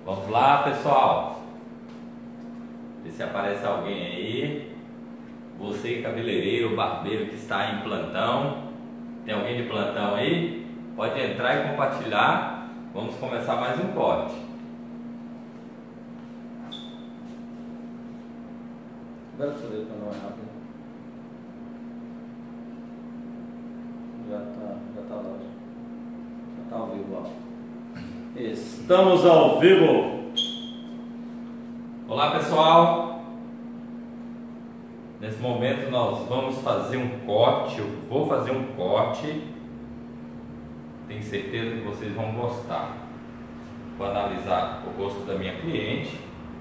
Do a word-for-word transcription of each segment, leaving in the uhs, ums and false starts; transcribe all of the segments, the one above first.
Vamos lá, pessoal. Vê se aparece alguém aí. Você, cabeleireiro, barbeiro que está em plantão. Tem alguém de plantão aí? Pode entrar e compartilhar. Vamos começar mais um corte. Agora que você veio para não é rápido. Já tá, já tá lá. Já tá ao vivo lá. Estamos ao vivo! Olá, pessoal. Nesse momento nós vamos fazer um corte. Eu vou fazer um corte. Tenho certeza que vocês vão gostar. Vou analisar o rosto da minha cliente.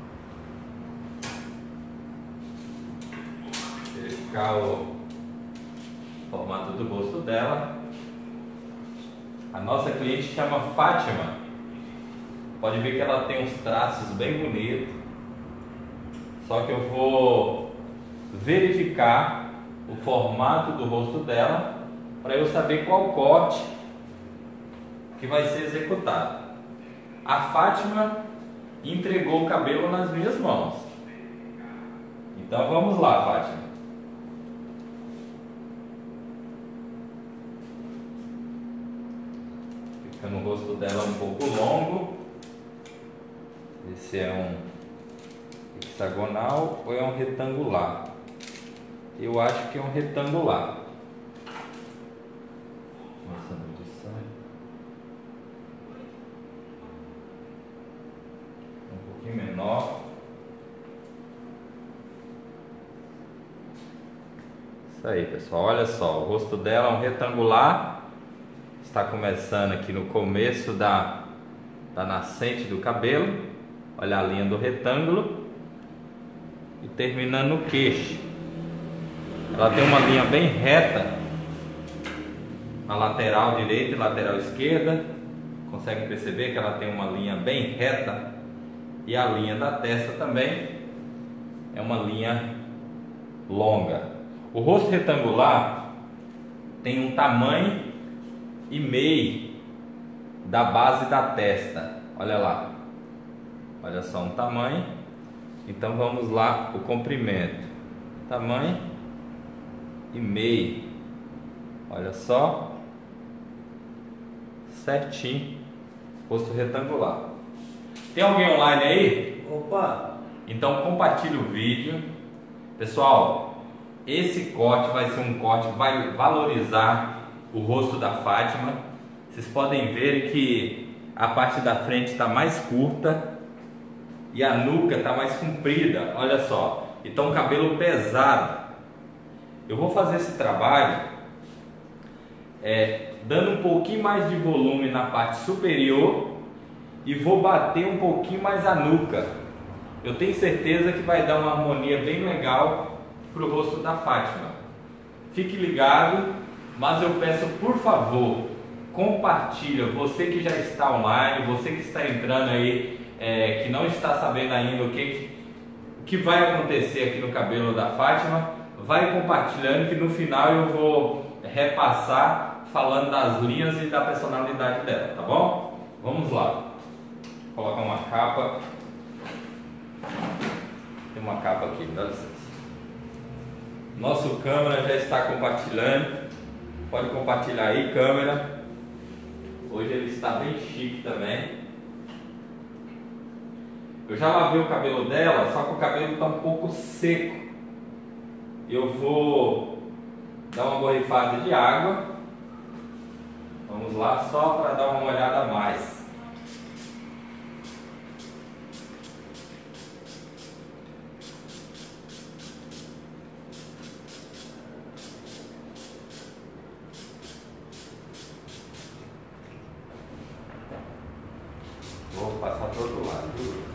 Verificar o formato do rosto dela. A nossa cliente chama Fátima. Pode ver que ela tem uns traços bem bonitos. Só que eu vou verificar o formato do rosto dela para eu saber qual corte que vai ser executado. A Fátima entregou o cabelo nas minhas mãos. Então vamos lá, Fátima. Fica no rosto dela um pouco longo. Esse é um hexagonal ou é um retangular? Eu acho que é um retangular. Nossa, medição. Um pouquinho menor. Isso aí, pessoal. Olha só, o rosto dela é um retangular. Está começando aqui no começo da, da nascente do cabelo. Olha a linha do retângulo. E terminando no queixo. Ela tem uma linha bem reta na lateral direita e lateral esquerda. Consegue perceber que ela tem uma linha bem reta. E a linha da testa também é uma linha longa. O rosto retangular tem um tamanho e meio da base da testa. Olha lá. Olha só um tamanho. Então vamos lá, o comprimento. Tamanho e meio. Olha só. Certinho. Rosto retangular. Tem alguém online aí? Opa! Então compartilhe o vídeo. Pessoal, esse corte vai ser um corte que vai valorizar o rosto da Fátima. Vocês podem ver que a parte da frente está mais curta e a nuca está mais comprida. Olha só, então um cabelo pesado. Eu vou fazer esse trabalho é, dando um pouquinho mais de volume na parte superior e vou bater um pouquinho mais a nuca. Eu tenho certeza que vai dar uma harmonia bem legal para o rosto da Fátima. Fique ligado, mas eu peço, por favor, compartilha. Você que já está online, você que está entrando aí, é, que não está sabendo ainda o que, o que vai acontecer aqui no cabelo da Fátima, vai compartilhando que no final eu vou repassar falando das linhas e da personalidade dela, tá bom? Vamos lá. Vou colocar uma capa. Tem uma capa aqui, dá licença. Nosso câmera já está compartilhando. Pode compartilhar aí, câmera. Hoje ele está bem chique também. Eu já lavei o cabelo dela, só que o cabelo está um pouco seco. Eu vou dar uma borrifada de água. Vamos lá, só para dar uma olhada a mais. Vou passar para o outro lado, viu?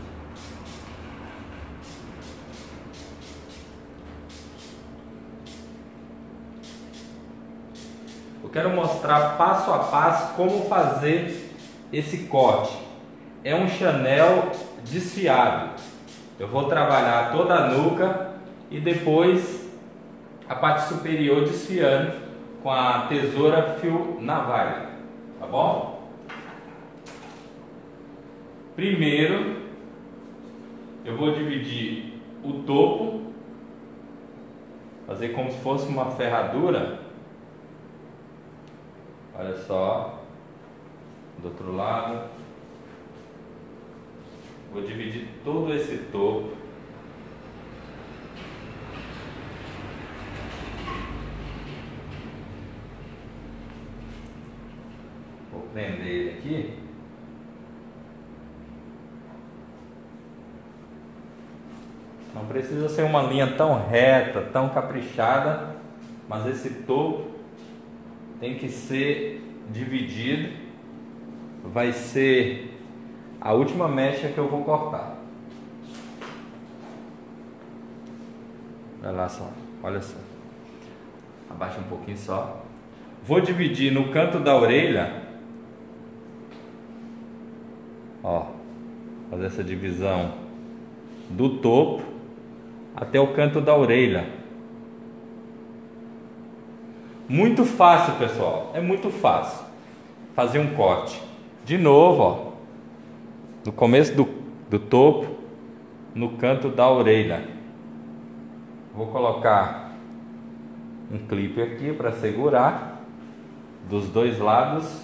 Eu quero mostrar passo a passo como fazer esse corte. É um Chanel desfiado. Eu vou trabalhar toda a nuca e depois a parte superior desfiando com a tesoura fio navalha, tá bom? Primeiro eu vou dividir o topo, fazer como se fosse uma ferradura. Olha só, do outro lado, vou dividir todo esse topo. Vou prender ele aqui. Não precisa ser uma linha tão reta, tão caprichada, mas esse topo tem que ser dividido. Vai ser a última mecha que eu vou cortar. Olha lá só, olha só. Abaixa um pouquinho só. Vou dividir no canto da orelha. Ó, fazer essa divisão do topo até o canto da orelha. Muito fácil, pessoal. É muito fácil fazer um corte. De novo, ó, no começo do, do topo, no canto da orelha. Vou colocar um clipe aqui para segurar dos dois lados.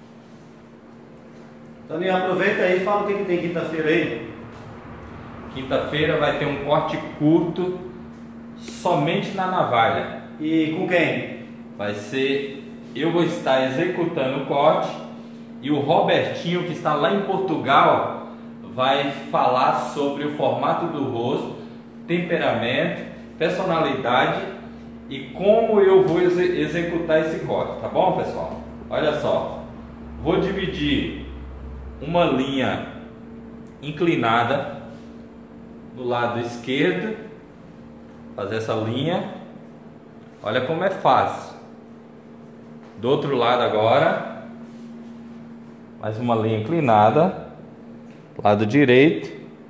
Toninho, aproveita aí e fala o que, que tem quinta-feira aí. Quinta-feira vai ter um corte curto somente na navalha. E com quem? Vai ser, eu vou estar executando o corte e o Robertinho, que está lá em Portugal, vai falar sobre o formato do rosto, temperamento, personalidade e como eu vou ex executar esse corte, tá bom, pessoal? Olha só, vou dividir uma linha inclinada do lado esquerdo, fazer essa linha. Olha como é fácil. Do outro lado agora, mais uma linha inclinada, lado direito.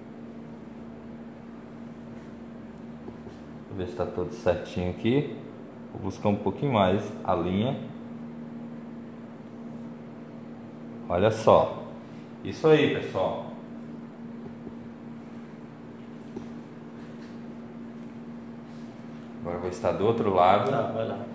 Vou ver se está tudo certinho aqui. Vou buscar um pouquinho mais a linha. Olha só, isso aí, pessoal. Agora vou estar do outro lado. Tá, vai lá.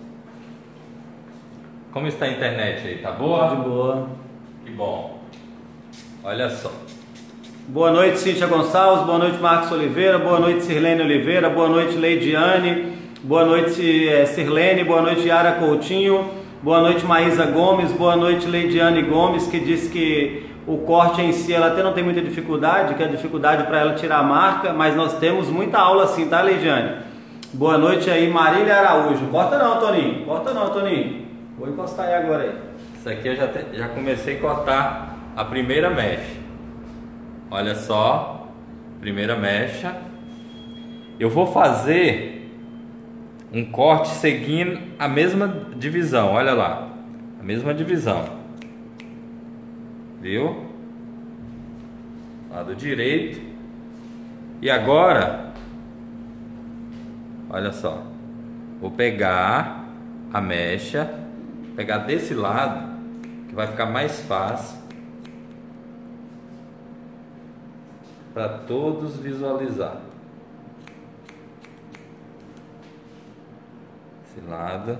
Como está a internet aí? Tá boa? De boa. Que bom. Olha só. Boa noite, Cíntia Gonçalves. Boa noite, Marcos Oliveira. Boa noite, Sirlene Oliveira. Boa noite, Leidiane. Boa noite, é, Sirlene. Boa noite, Yara Coutinho. Boa noite, Maísa Gomes. Boa noite, Leidiane Gomes, que disse que o corte em si ela até não tem muita dificuldade, que é a dificuldade para ela tirar a marca, mas nós temos muita aula assim, tá, Leidiane? Boa noite aí, Marília Araújo. Corta não, Toninho. Corta não, Toninho. Vou encostar aí agora aí. Isso aqui eu já, te, já comecei a cortar a primeira mecha. Olha só, primeira mecha. Eu vou fazer um corte seguindo a mesma divisão. Olha lá, a mesma divisão. Viu? Lado direito. E agora, olha só, vou pegar a mecha, pegar desse lado, que vai ficar mais fácil para todos visualizar. Esse lado.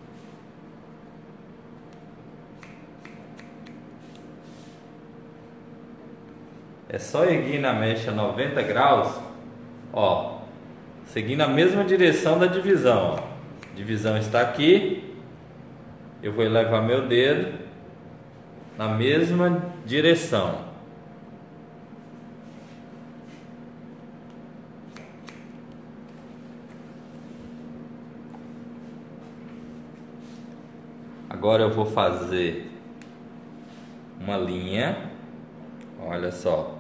É só erguer na mecha noventa graus, ó, seguindo a mesma direção da divisão, ó. A divisão está aqui, eu vou elevar meu dedo na mesma direção. Agora eu vou fazer uma linha, olha só,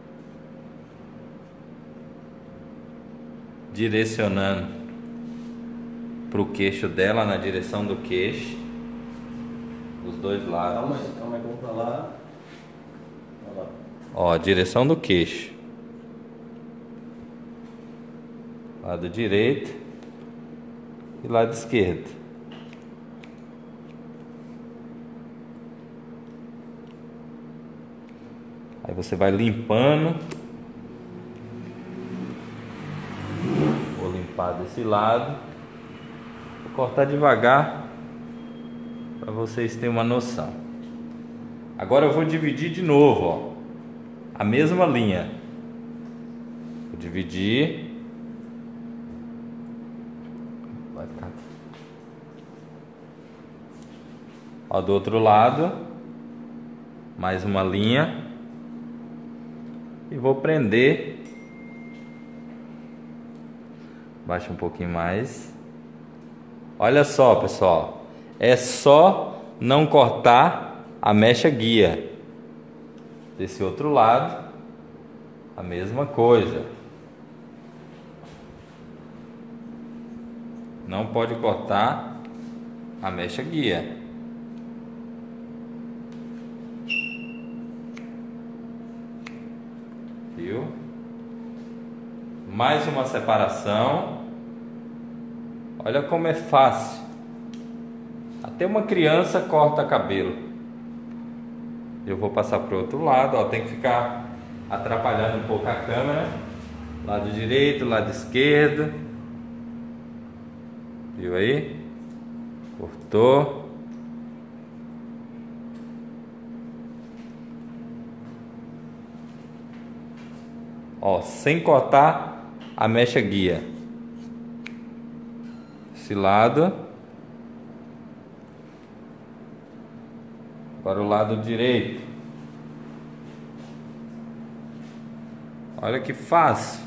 direcionando para o queixo dela, na direção do queixo, dos dois lados. Calma aí, calma aí, vamos pra lá. Olha lá. Ó, direção do queixo. Lado direito e lado esquerdo. Aí você vai limpando limpar desse lado. Vou cortar devagar para vocês terem uma noção. Agora eu vou dividir de novo, ó, a mesma linha. Vou dividir. Vai ficar. Ó, do outro lado, mais uma linha. E vou prender. Baixa um pouquinho mais. Olha só, pessoal. É só não cortar a mecha guia. Desse outro lado, a mesma coisa. Não pode cortar a mecha guia. Viu? Mais uma separação. Olha como é fácil. Até uma criança corta cabelo. Eu vou passar para o outro lado, ó, tem que ficar atrapalhando um pouco a câmera. Lado direito, lado esquerdo. Viu aí? Cortou. Ó, sem cortar a mecha guia. Esse lado. Agora o lado direito. Olha que fácil.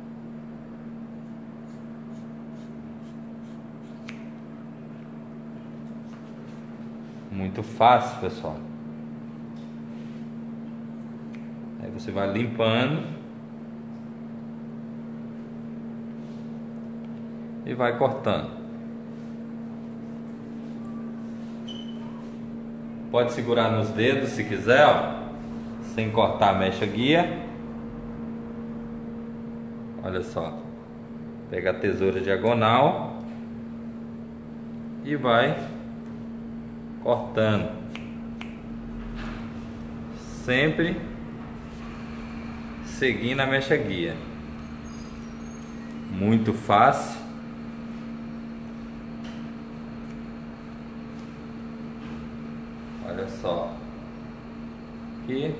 Muito fácil, pessoal. Aí você vai limpando e vai cortando. Pode segurar nos dedos se quiser, ó, sem cortar a mecha guia. Olha só. Pega a tesoura diagonal e vai cortando. Sempre seguindo a mecha guia. Muito fácil. Olha só. Aqui.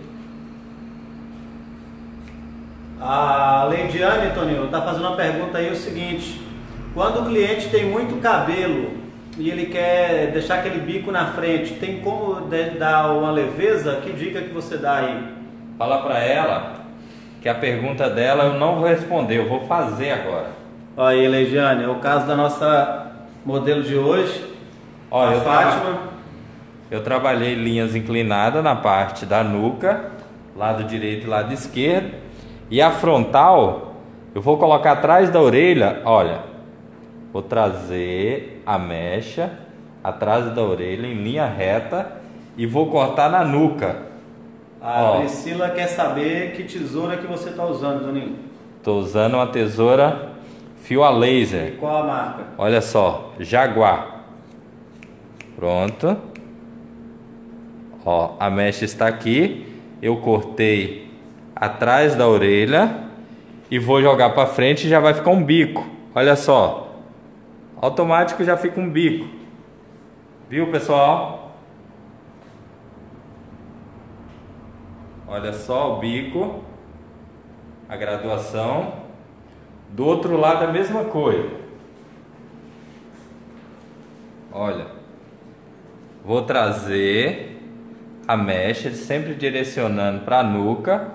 A Leidiane, Toninho, está fazendo uma pergunta aí, o seguinte: quando o cliente tem muito cabelo e ele quer deixar aquele bico na frente, tem como dar uma leveza? Que dica que você dá aí? Fala para ela que a pergunta dela eu não vou responder, eu vou fazer agora. Olha aí, Leidiane, é o caso da nossa modelo de hoje. Olha, a Fátima. Eu trabalhei linhas inclinadas na parte da nuca, lado direito e lado esquerdo. E a frontal, eu vou colocar atrás da orelha, olha. Vou trazer a mecha atrás da orelha em linha reta e vou cortar na nuca. A Ó, Priscila quer saber que tesoura que você está usando, Toninho. Estou usando uma tesoura fio a laser. E qual a marca? Olha só, Jaguar. Pronto. Ó, a mecha está aqui. Eu cortei atrás da orelha e vou jogar para frente e já vai ficar um bico. Olha só. Automático já fica um bico. Viu, pessoal? Olha só o bico. A graduação. Do outro lado a mesma coisa. Olha. Vou trazer a mecha sempre direcionando para a nuca.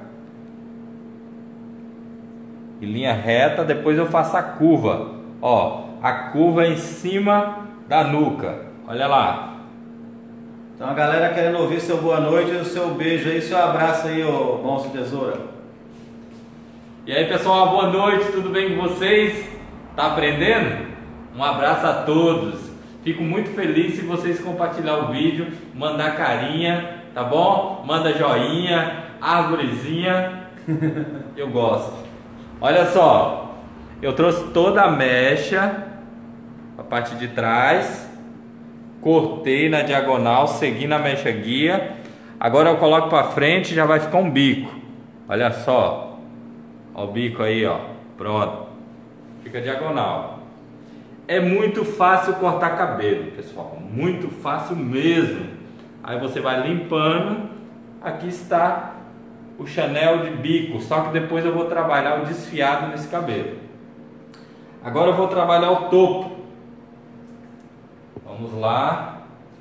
E linha reta, depois eu faço a curva. Ó, a curva em cima da nuca. Olha lá. Então a galera querendo ouvir seu boa noite, o seu beijo aí, seu abraço aí, ô Monstro Tesoura. E aí, pessoal, boa noite, tudo bem com vocês? Tá aprendendo? Um abraço a todos. Fico muito feliz se vocês compartilhar o vídeo, mandar carinha, tá bom? Manda joinha, árvorezinha. Eu gosto. Olha só, eu trouxe toda a mecha, a parte de trás, cortei na diagonal, segui na mecha guia. Agora eu coloco para frente e já vai ficar um bico. Olha só, ó o bico aí, ó, pronto. fica diagonal. É muito fácil cortar cabelo, pessoal, muito fácil mesmo. Aí você vai limpando. Aqui está o Chanel de bico, só que depois eu vou trabalhar o desfiado nesse cabelo. Agora eu vou trabalhar o topo. Vamos lá.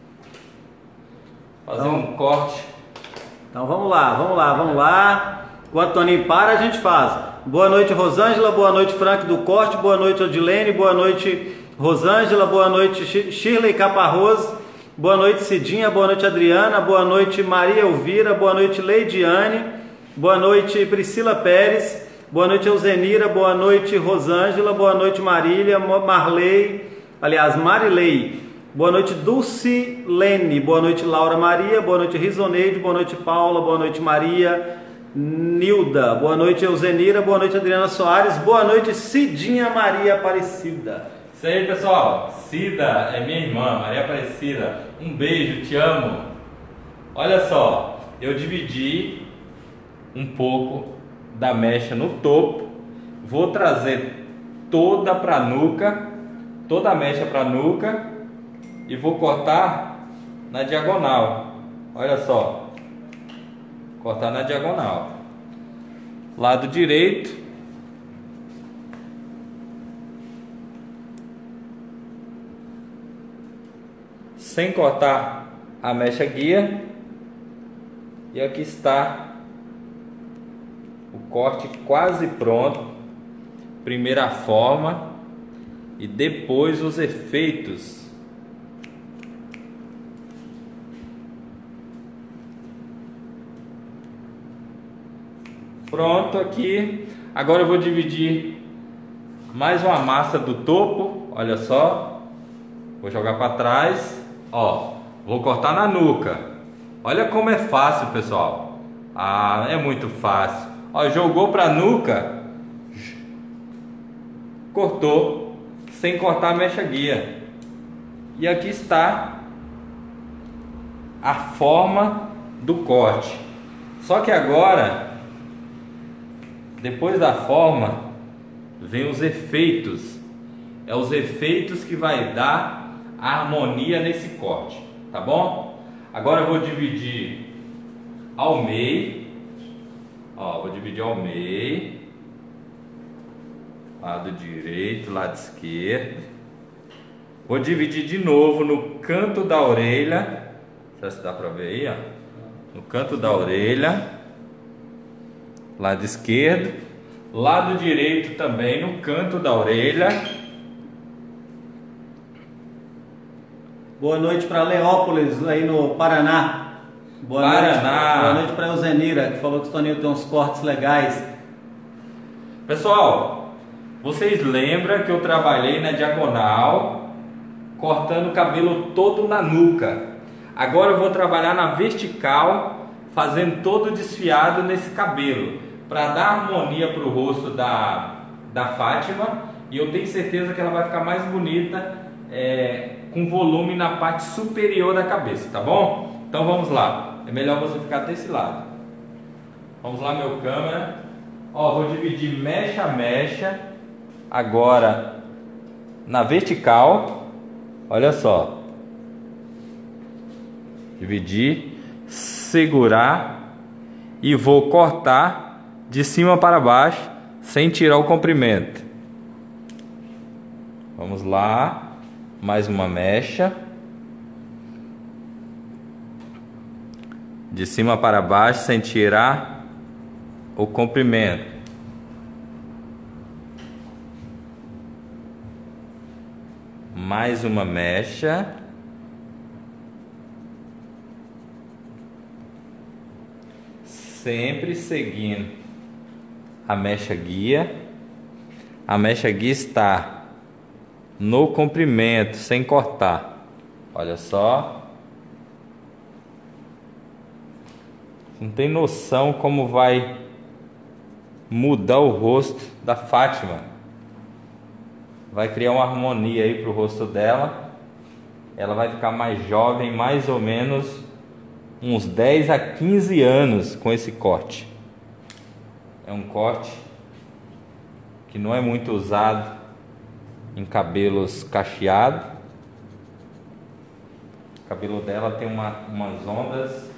Fazer um corte. Então vamos lá, vamos lá, vamos lá. Enquanto o Toninho para, a gente faz. Boa noite, Rosângela. Boa noite, Frank do Corte. Boa noite, Odilene. Boa noite, Rosângela. Boa noite, Shirley Caparrose. Boa noite, Cidinha. Boa noite, Adriana. Boa noite, Maria Elvira. Boa noite, Leidiane. Boa noite, Priscila Pérez. Boa noite, Euzenira. Boa noite, Rosângela. Boa noite, Marília. Marley. Aliás, Marilei. Boa noite, Dulcilene. Boa noite, Laura Maria. Boa noite, Rizoneide. Boa noite, Paula. Boa noite, Maria Nilda. Boa noite, Euzenira. Boa noite, Adriana Soares. Boa noite, Cidinha Maria Aparecida. Isso aí, pessoal. Cida é minha irmã, Maria Aparecida. Um beijo, te amo. Olha só, eu dividi um pouco da mecha no topo. Vou trazer toda pra nuca, toda a mecha pra nuca. E vou cortar na diagonal. Olha só. Cortar na diagonal. Lado direito. Sem cortar a mecha guia. E aqui está o corte quase pronto. Primeira forma e depois os efeitos. Pronto aqui. Agora eu vou dividir mais uma massa do topo. Olha só. Vou jogar para trás. Ó, vou cortar na nuca. Olha como é fácil, pessoal. Ah, é muito fácil. Ó, jogou para nuca. Cortou sem cortar a mecha guia. E aqui está a forma do corte. Só que agora, depois da forma, vem os efeitos. É os efeitos que vai dar a harmonia nesse corte, tá bom? Agora eu vou dividir ao meio. Ó, vou dividir ao meio. Lado direito, lado esquerdo. Vou dividir de novo no canto da orelha. Não sei se dá pra ver aí, ó. No canto da orelha. Lado esquerdo, lado direito também no canto da orelha. Boa noite para Leópolis, aí no Paraná. Boa Paraná. Noite, boa noite para Euzenira, que falou que o Toninho tem uns cortes legais. Pessoal, vocês lembram que eu trabalhei na diagonal, cortando o cabelo todo na nuca. Agora eu vou trabalhar na vertical, fazendo todo o desfiado nesse cabelo, para dar harmonia para o rosto da, da Fátima. E eu tenho certeza que ela vai ficar mais bonita, é, com volume na parte superior da cabeça, tá bom? Então vamos lá, é melhor você ficar desse lado. Vamos lá, meu câmera. Ó, vou dividir mecha a mecha agora na vertical. Olha só, dividir, segurar e vou cortar de cima para baixo sem tirar o comprimento. Vamos lá, mais uma mecha de cima para baixo sem tirar o comprimento. Mais uma mecha. Sempre seguindo a mecha guia. A mecha guia está no comprimento, sem cortar. Olha só. Não tem noção como vai mudar o rosto da Fátima. Vai criar uma harmonia aí pro rosto dela. Ela vai ficar mais jovem, mais ou menos uns dez a quinze anos com esse corte. É um corte que não é muito usado em cabelos cacheados. O cabelo dela tem uma, umas ondas.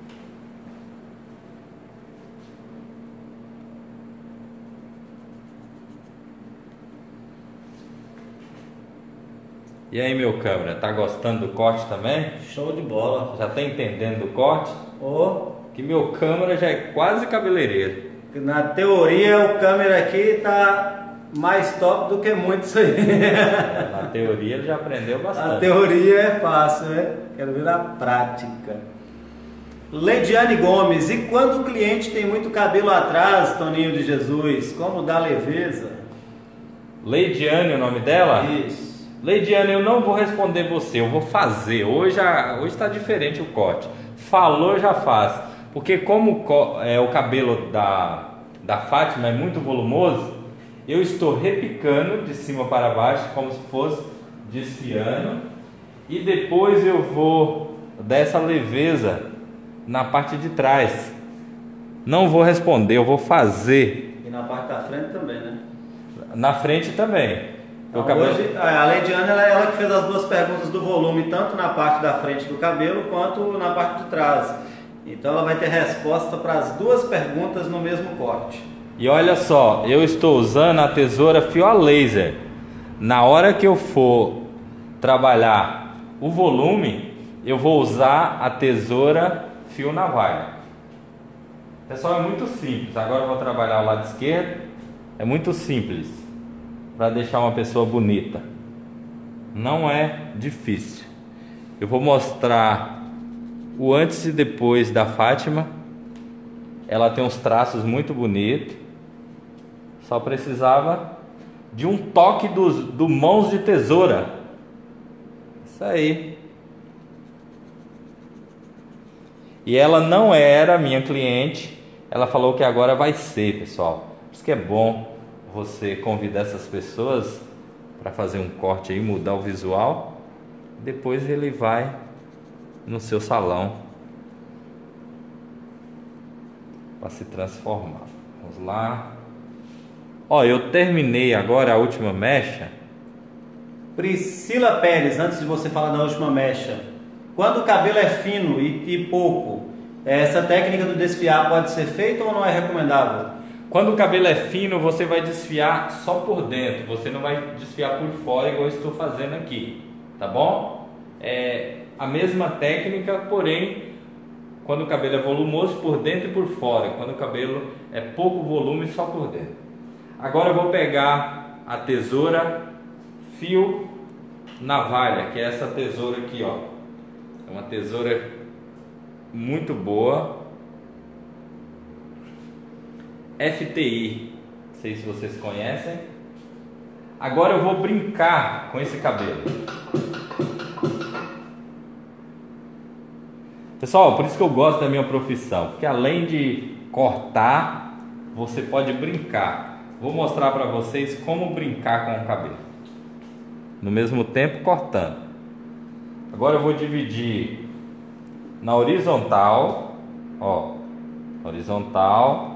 E aí, meu câmera, tá gostando do corte também? Show de bola. Já tá entendendo do corte? Oh. Que meu câmera já é quase cabeleireiro. Na teoria, o câmera aqui tá mais top do que muitos aí. Na teoria ele já aprendeu bastante. A teoria é fácil, né? Quero ver na prática. Leidiane Gomes, e quando o cliente tem muito cabelo atrás, Toninho de Jesus, como dá leveza? Leidiane, o nome dela? Isso. Leidiane, eu não vou responder você, eu vou fazer. Hoje hoje está diferente o corte. Falou, já faz. Porque como é, o cabelo da, da Fátima é muito volumoso, eu estou repicando de cima para baixo, como se fosse desfiando. E depois eu vou dar essa leveza na parte de trás. Não vou responder, eu vou fazer. E na parte da frente também, né? Na frente também. Então, cabelo... hoje, a Leidiane, ela, ela que fez as duas perguntas do volume, tanto na parte da frente do cabelo, quanto na parte de trás. Então ela vai ter resposta para as duas perguntas no mesmo corte. E olha só, eu estou usando a tesoura fio a laser. Na hora que eu for trabalhar o volume, eu vou usar a tesoura fio navalha. Pessoal, é muito simples. Agora eu vou trabalhar o lado esquerdo. É muito simples para deixar uma pessoa bonita. Não é difícil. Eu vou mostrar o antes e depois da Fátima. Ela tem uns traços muito bonitos. Só precisava de um toque do, do mãos de tesoura. Isso aí. E ela não era minha cliente. Ela falou que agora vai ser, pessoal. Por isso que é bom você convidar essas pessoas para fazer um corte aí, mudar o visual. Depois ele vai no seu salão para se transformar. Vamos lá. Ó, eu terminei agora a última mecha. Priscila Pérez, antes de você falar da última mecha, quando o cabelo é fino e, e pouco, essa técnica do desfiar pode ser feita ou não é recomendável? Quando o cabelo é fino, você vai desfiar só por dentro, você não vai desfiar por fora igual eu estou fazendo aqui, tá bom? É a mesma técnica, porém, quando o cabelo é volumoso, por dentro e por fora. Quando o cabelo é pouco volume, só por dentro. Agora eu vou pegar a tesoura fio navalha, que é essa tesoura aqui, ó. É uma tesoura muito boa. F T I, não sei se vocês conhecem. Agora eu vou brincar com esse cabelo. Pessoal, por isso que eu gosto da minha profissão, porque além de cortar, você pode brincar. Vou mostrar para vocês como brincar com o cabelo, no mesmo tempo cortando. Agora eu vou dividir na horizontal, ó, horizontal.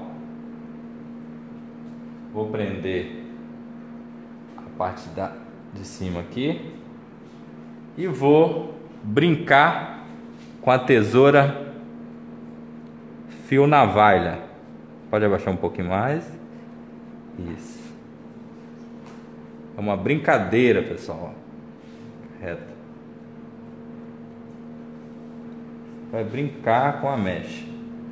Vou prender a parte da, de cima aqui e vou brincar com a tesoura fio navalha. Pode abaixar um pouquinho mais. Isso. É uma brincadeira, pessoal. Reto. Vai brincar com a mecha.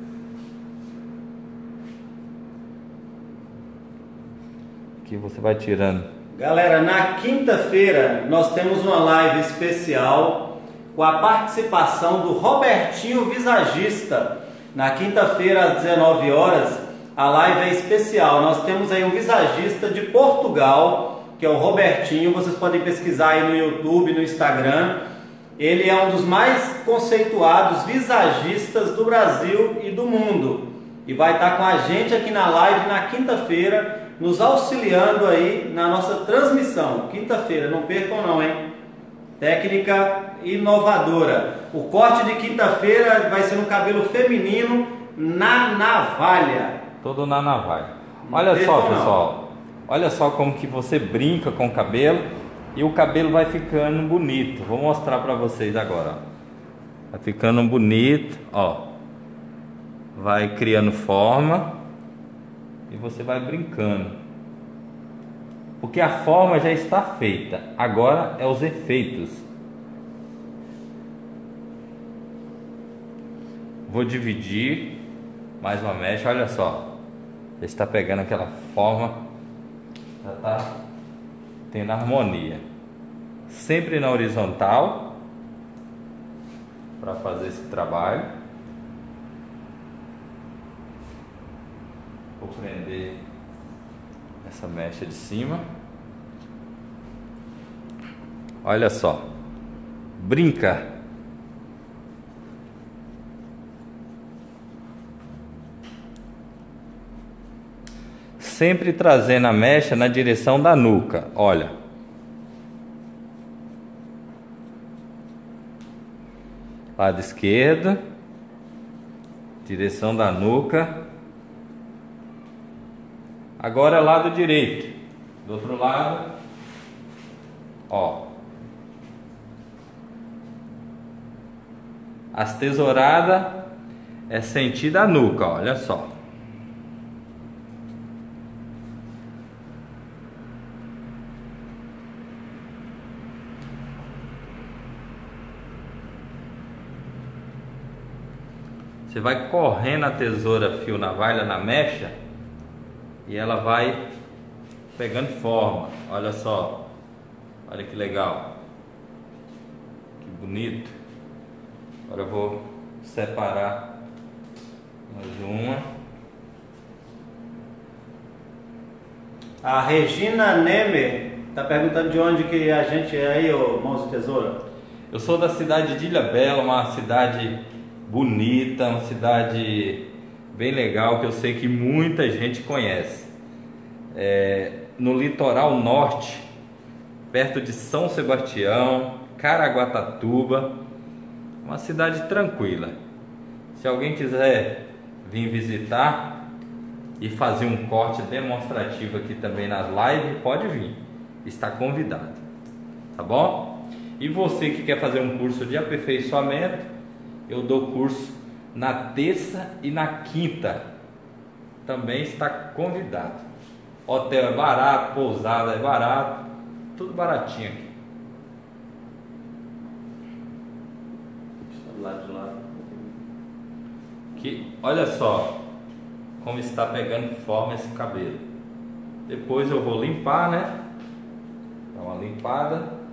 Que você vai tirando. Galera, na quinta-feira nós temos uma live especial com a participação do Robertinho Visagista. Na quinta-feira às dezenove horas a live é especial. Nós temos aí um visagista de Portugal, que é o Robertinho. Vocês podem pesquisar aí no YouTube, no Instagram. Ele é um dos mais conceituados visagistas do Brasil e do mundo. E vai estar com a gente aqui na live na quinta-feira, nos auxiliando aí na nossa transmissão. Quinta-feira, não percam não, hein? Técnica inovadora. O corte de quinta-feira vai ser um cabelo feminino na navalha. Todo na navalha. Olha só, pessoal. Olha só como que você brinca com o cabelo. e o cabelo vai ficando bonito. Vou mostrar pra vocês agora, ó. Vai ficando bonito, ó. Vai criando forma e você vai brincando, porque a forma já está feita. Agora é os efeitos. Vou dividir mais uma mecha, olha só. Já está pegando aquela forma, já está tendo harmonia. Sempre na horizontal para fazer esse trabalho. Vou prender essa mecha de cima. Olha só, brinca. Sempre trazendo a mecha na direção da nuca, olha. Lado esquerdo, direção da nuca. Agora lado direito, do outro lado, ó. As tesouradas é sentido a nuca, olha só. Você vai correndo a tesoura fio navalha na mecha e ela vai pegando forma. Olha só, olha que legal, que bonito. Agora eu vou separar mais uma. A Regina Nemer tá perguntando de onde que a gente é aí, ô Mãos de Tesoura. Eu sou da cidade de Ilhabela, uma cidade bonita, uma cidade bem legal que eu sei que muita gente conhece. É, no litoral norte, perto de São Sebastião, Caraguatatuba, uma cidade tranquila. Se alguém quiser vir visitar e fazer um corte demonstrativo aqui também nas lives, pode vir, está convidado, tá bom? E você que quer fazer um curso de aperfeiçoamento, eu dou curso na terça e na quinta, também está convidado. Hotel é barato, pousada é barato, tudo baratinho aqui. Do lado de lá. Que, olha só como está pegando forma esse cabelo. Depois eu vou limpar, né? Dá uma limpada.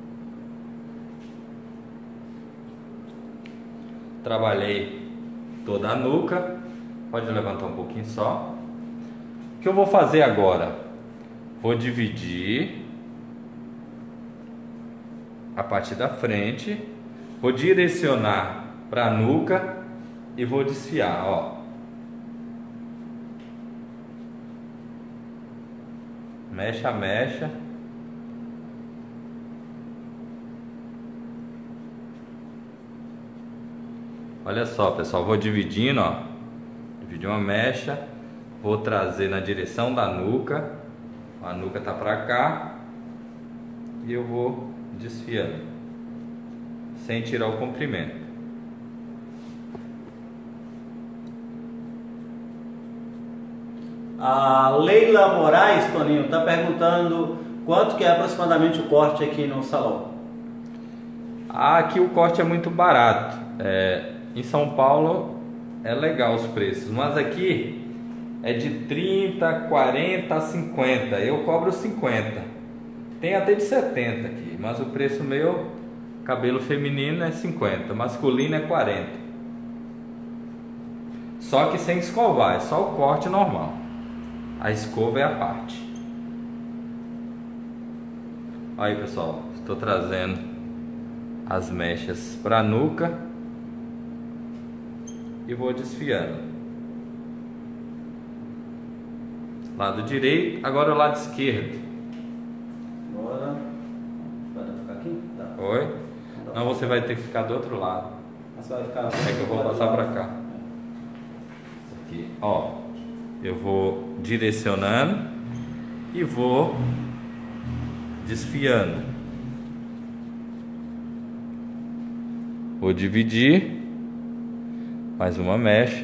Trabalhei toda a nuca. Pode levantar um pouquinho só. O que eu vou fazer agora? Vou dividir a parte da frente, vou direcionar para a nuca e vou desfiar, ó. Mecha a mecha. Olha só, pessoal, vou dividindo, ó. Dividir uma mecha, vou trazer na direção da nuca. A nuca tá para cá e eu vou desfiando, sem tirar o comprimento. A Leila Moraes, Toninho, está perguntando quanto que é aproximadamente o corte aqui no salão. Aqui o corte é muito barato. É, em São Paulo é legal os preços, mas aqui é de trinta, quarenta, cinquenta. Eu cobro cinquenta. Tem até de setenta aqui, mas o preço meu, cabelo feminino é cinquenta, masculino é quarenta. Só que sem escovar, é só o corte normal. A escova é a parte. Aí, pessoal, estou trazendo as mechas para a nuca e vou desfiando. Lado direito, agora o lado esquerdo. Agora, vai ficar aqui? Tá. Oi? Não, você vai ter que ficar do outro lado. Você vai ficar... É que eu vou passar para cá. Isso aqui, ó. Eu vou direcionando e vou desfiando. Vou dividir mais uma mecha.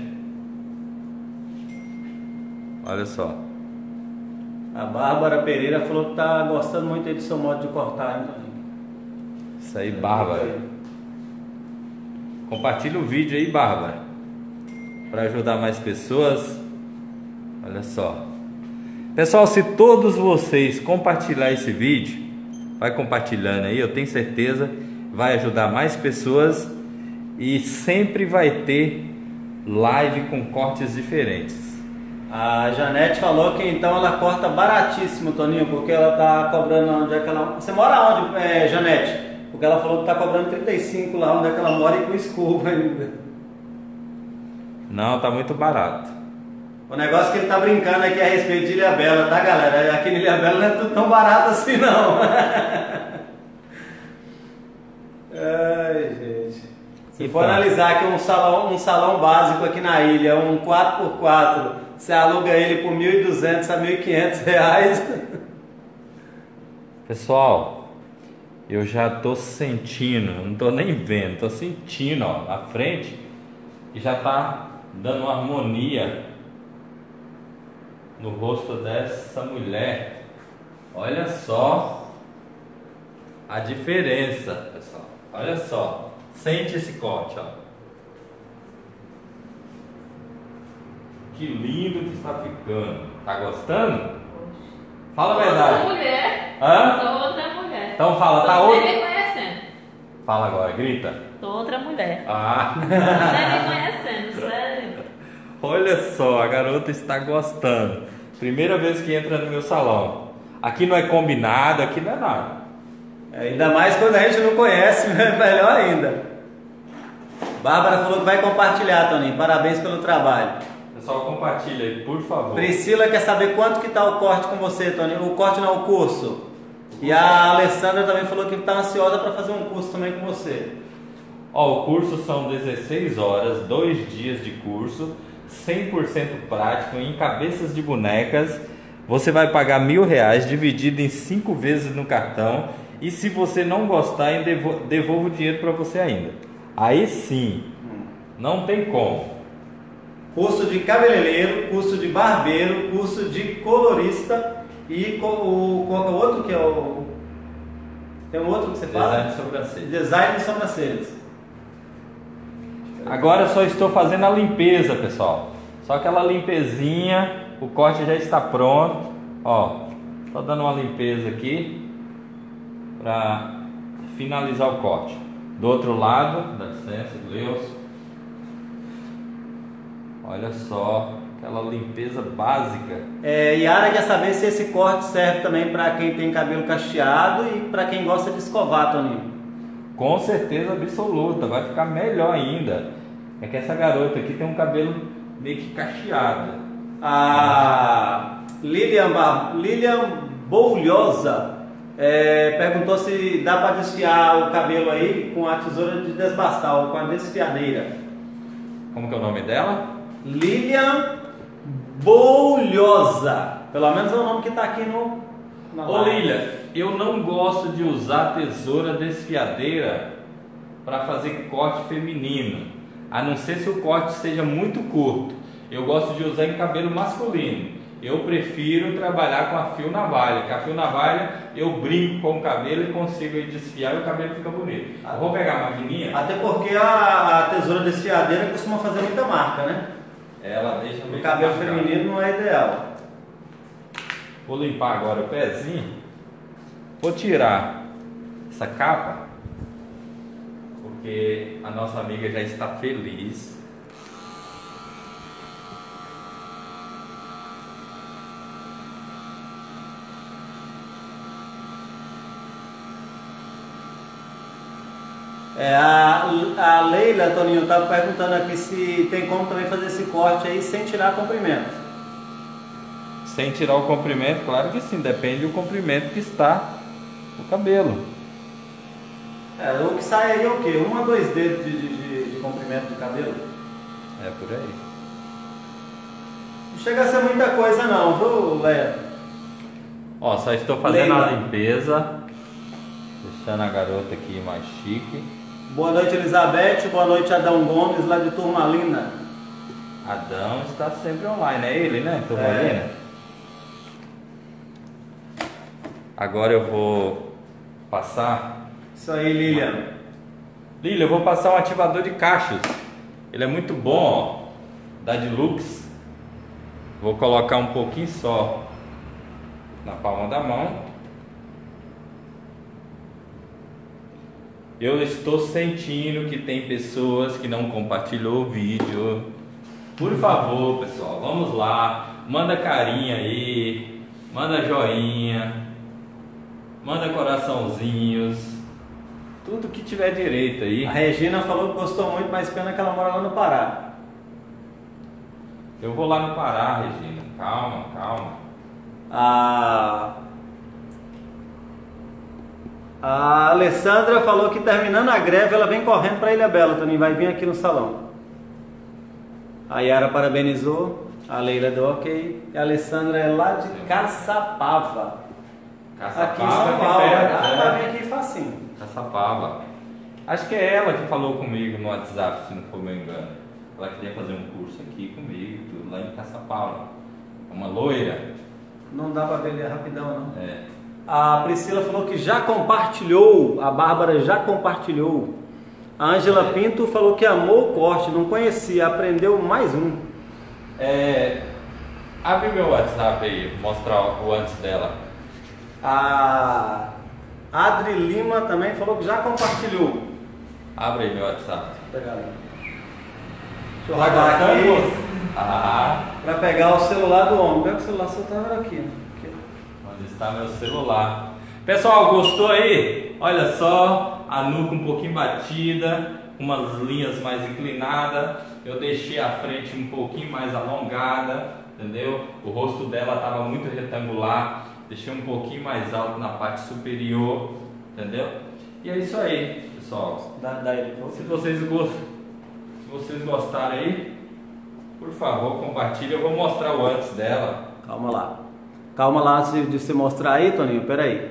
Olha só. A Bárbara Pereira falou que tá gostando muito aí do seu modo de cortar, hein, Toninho? Isso aí, Bárbara. Compartilha o vídeo aí, Bárbara, para ajudar mais pessoas. Olha só. Pessoal, se todos vocês compartilhar esse vídeo, vai compartilhando aí, eu tenho certeza vai ajudar mais pessoas e sempre vai ter live com cortes diferentes. A Janete falou que então ela corta baratíssimo, Toninho, porque ela tá cobrando onde é que ela... Você mora onde, é, Janete? Porque ela falou que tá cobrando trinta e cinco lá onde é que ela mora e com escova ainda. Não, tá muito barato. O negócio que ele tá brincando aqui é a respeito de Ilhabela, tá, galera? Aqui em Ilhabela não é tudo tão barato assim, não. Ai, gente. Se for Então, analisar aqui um salão, um salão básico aqui na ilha, um quatro por quatro, você aluga ele por mil e duzentos a mil e quinhentos reais. pessoal, eu já tô sentindo, não tô nem vendo, tô sentindo, ó, na frente, e já tá dando uma harmonia no rosto dessa mulher. Olha só a diferença, pessoal. Olha só, sente esse corte, ó. Que lindo que está ficando. Tá gostando? Fala a verdade. Outra mulher. Hã? Tô outra mulher. Então fala, tá Tô outra. nem me conhecendo. Fala agora, grita. Tô outra mulher. Ah. Tô nem me conhecendo, sério. Olha só, a garota está gostando. Primeira vez que entra no meu salão. Aqui não é combinado, aqui não é nada. Ainda mais quando a gente não conhece, é melhor ainda. Bárbara falou que vai compartilhar, Toninho. Parabéns pelo trabalho. Pessoal, compartilha aí, por favor. Priscila quer saber quanto que tá o corte com você, Toninho. O corte não, o curso. E a Alessandra também falou que está ansiosa para fazer um curso também com você. Ó, o curso são dezesseis horas, dois dias de curso, cem por cento prático, em cabeças de bonecas. Você vai pagar mil reais dividido em cinco vezes no cartão. E se você não gostar, eu devolvo, devolvo o dinheiro para você ainda. Aí sim, não tem como. Curso de cabeleireiro, curso de barbeiro, curso de colorista e co o, qual é o outro que é o... Tem um outro que você fala? Design de sobrancelha. Design de sobrancelhas. Agora só estou fazendo a limpeza, pessoal. Só aquela limpezinha, o corte já está pronto. Ó, só dando uma limpeza aqui para finalizar o corte. Do outro lado, dá licença, Deus. Olha só, aquela limpeza básica. É, Yara quer saber se esse corte serve também para quem tem cabelo cacheado e para quem gosta de escovar, Toninho. Com certeza absoluta, vai ficar melhor ainda. É que essa garota aqui tem um cabelo meio que cacheado. A Lilian, Lilian Boulhosa é, perguntou se dá para desfiar o cabelo aí com a tesoura de desbastar ou com a desfiadeira. Como que é o nome dela? Lilian Boulhosa. Pelo menos é o nome que está aqui no... na Ô live. Lilian, eu não gosto de usar tesoura desfiadeira para fazer corte feminino, a não ser se o corte seja muito curto. Eu gosto de usar em cabelo masculino. Eu prefiro trabalhar com a fio navalha, que a fio navalha eu brinco com o cabelo e consigo desfiar e o cabelo fica bonito. Eu vou pegar a maquininha. Até porque a, a tesoura desfiadeira costuma fazer muita marca, né? Ela deixa O meio cabelo marcado. feminino não é ideal. Vou limpar agora o pezinho. Vou tirar essa capa, porque a nossa amiga já está feliz. É, a, a Leila, Toninho, estava perguntando aqui se tem como também fazer esse corte aí sem tirar comprimento. Sem tirar o comprimento, claro que sim, depende do comprimento que está o cabelo. É, o que sai aí é o quê? Um a dois dedos de, de, de, de comprimento de cabelo? É por aí. Não chega a ser muita coisa não, viu, Leila? Ó, só estou fazendo Leila. a limpeza. Deixando a garota aqui mais chique. Boa noite, Elizabeth. Boa noite, Adão Gomes, lá de Turmalina. Adão está sempre online, é ele, né? Turmalina. É. Agora eu vou passar. Isso aí, Lilian. Lília, eu vou passar um ativador de cachos. Ele é muito bom, ó. Da Dilux. Vou colocar um pouquinho só na palma da mão. Eu estou sentindo que tem pessoas que não compartilhou o vídeo. Por favor, pessoal, vamos lá. Manda carinha aí. Manda joinha. Manda coraçãozinhos. Tudo que tiver direito aí. A Regina falou que gostou muito, mas pena que ela mora lá no Pará. Eu vou lá no Pará, Regina. Calma, calma. A... A Alessandra falou que terminando a greve ela vem correndo para Ilha Bela, também vai vir aqui no salão. A Yara parabenizou, a Leila deu ok. E a Alessandra é lá de Caçapava. Caçapava, Aqui em São aqui Paulo, perto, ela né? vai vir aqui facinho. Caçapava. Acho que é ela que falou comigo no WhatsApp, se não for meu engano. Ela queria fazer um curso aqui comigo, tudo lá em Caçapava. Uma loira. Não dá para ver ele rapidão, não. É. A Priscila falou que já compartilhou, a Bárbara já compartilhou. A Ângela Pinto falou que amou o corte, não conhecia, aprendeu mais um. É. Abre meu WhatsApp aí, vou mostrar o antes dela. A Adri Lima também falou que já compartilhou. Abre aí meu WhatsApp. Vou pegar ali. Deixa eu Tá rodar aqui gostando? Ah, para pegar o celular do homem. Pega o celular, você tá aqui. aqui. onde está meu celular? Pessoal, gostou aí? Olha só, a nuca um pouquinho batida, umas linhas mais inclinadas. Eu deixei a frente um pouquinho mais alongada, entendeu? O rosto dela estava muito retangular, deixei um pouquinho mais alto na parte superior, entendeu? E é isso aí, pessoal. Dá, dá ele. Se vocês gostam, se vocês gostaram aí, por favor, compartilhe. Eu vou mostrar o antes dela. Calma lá. Calma lá antes de você mostrar aí, Toninho. Peraí.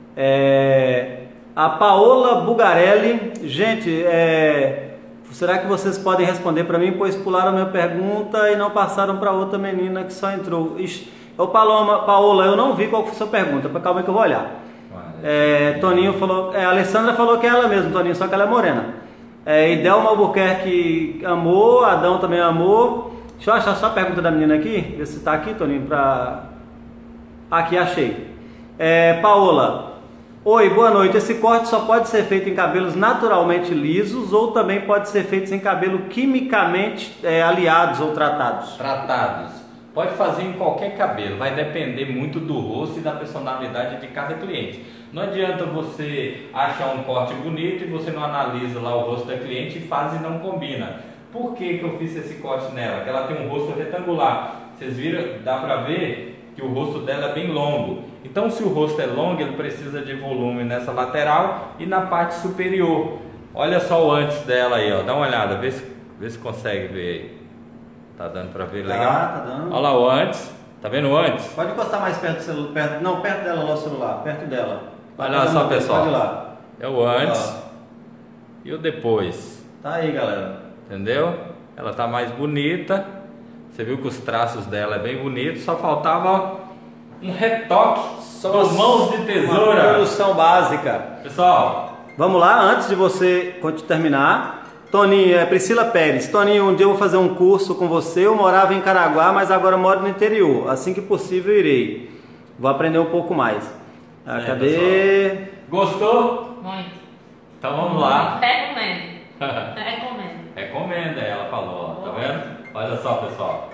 É... A Paola Bugarelli. Gente, é... será que vocês podem responder para mim? Pois pularam a minha pergunta e não passaram para outra menina que só entrou. Ixi. Ô Paloma, Paola, eu não vi qual foi a sua pergunta. Calma aí que eu vou olhar. É, Toninho falou, é, a Alessandra falou que é ela mesma, Toninho, só que ela é morena. É, Idelma Albuquerque amou, Adão também amou. Deixa eu achar só a pergunta da menina aqui, ver se tá aqui, Toninho, pra... Aqui, achei. É, Paola, oi, boa noite. Esse corte só pode ser feito em cabelos naturalmente lisos ou também pode ser feito em cabelo quimicamente é, aliados ou tratados? Tratados. Pode fazer em qualquer cabelo, vai depender muito do rosto e da personalidade de cada cliente. Não adianta você achar um corte bonito e você não analisa lá o rosto da cliente e faz e não combina. Por que que eu fiz esse corte nela? Porque ela tem um rosto retangular. Vocês viram, dá pra ver que o rosto dela é bem longo. Então se o rosto é longo, ele precisa de volume nessa lateral e na parte superior. Olha só o antes dela aí, ó. Dá uma olhada, vê se, vê se consegue ver aí. Tá dando pra ver legal? Tá, tá dando. Olha lá o antes. Tá vendo o antes? Pode encostar mais perto do celular, perto, não, perto dela lá o celular, perto dela. Olha lá só, pessoal. Pode ir lá. É o antes Ó. e o depois. Tá aí, galera. Entendeu? Ela tá mais bonita. Você viu que os traços dela é bem bonito. Só faltava um retoque. Só São mãos de Uma tesoura. produção básica. Pessoal, Vamos lá, antes de você terminar. Toninho, é Priscila Pérez. Toninho, um dia eu vou fazer um curso com você. Eu morava em Caraguá, mas agora moro no interior. Assim que possível, irei. Vou aprender um pouco mais. Ah, É, cadê? gostou? Muito. Então vamos lá. Recomendo. Recomendo. Recomenda, ela falou, ó, tá vendo? Olha só, pessoal.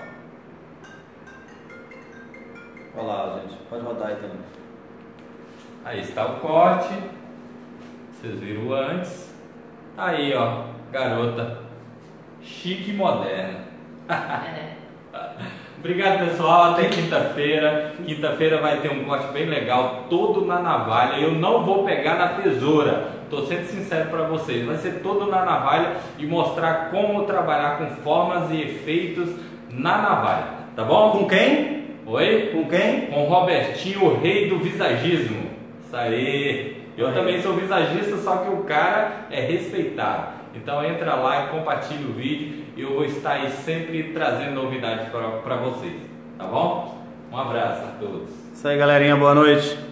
Olha lá, gente. Pode rodar aí também. Aí está o corte. Vocês viram o antes. Aí, ó, garota chique e moderna. É. Obrigado, pessoal. Até quinta-feira. Quinta-feira vai ter um corte bem legal, todo na navalha. Eu não vou pegar na tesoura. Tô sendo sincero para vocês. Vai ser todo na navalha e mostrar como trabalhar com formas e efeitos na navalha. Tá bom? Com quem? Oi? Com quem? Com Robertinho, o rei do visagismo. Isso aí. Eu Aí. também sou visagista, só que o cara é respeitado. Então entra lá e compartilha o vídeo. Eu vou estar aí sempre trazendo novidades para vocês. Tá bom? Um abraço a todos. Isso aí, galerinha. Boa noite.